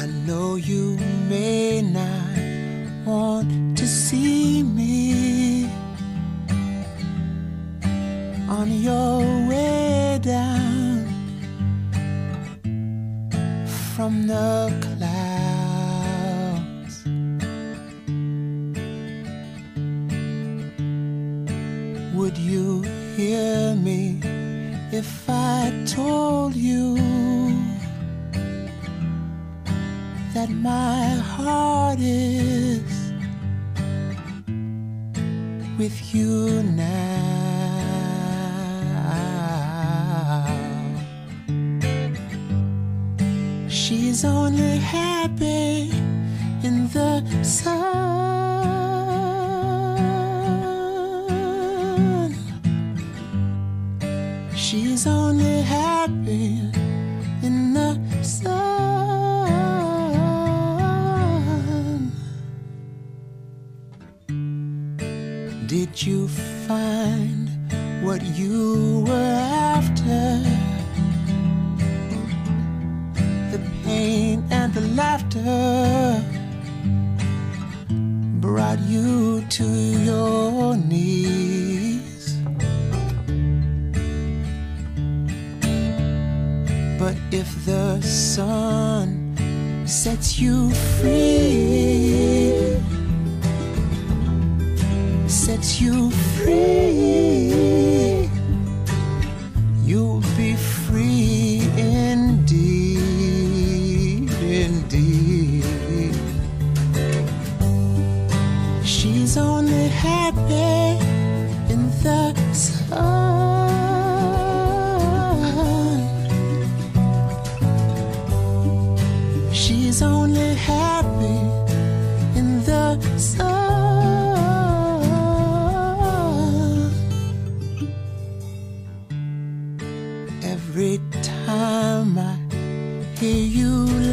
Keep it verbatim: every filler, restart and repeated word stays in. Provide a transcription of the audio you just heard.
I know you may not want to see me on your way down from the clouds. Would you hear me if I told you that my heart is with you now? She's only happy in the sun. She's only happy in the sun. Did you find what you were after? The pain and the laughter brought you to your knees. But if the sun sets you free, sets you free, you'll be free indeed, indeed. She's only happy in the sun. She's only happy in the sun. Every time I hear you